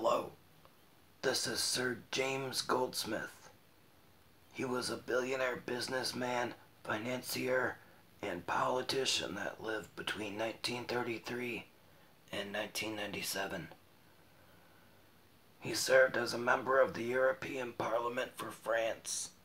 Hello, this is Sir James Goldsmith. He was a billionaire businessman, financier, and politician that lived between 1933 and 1997. He served as a member of the European Parliament for France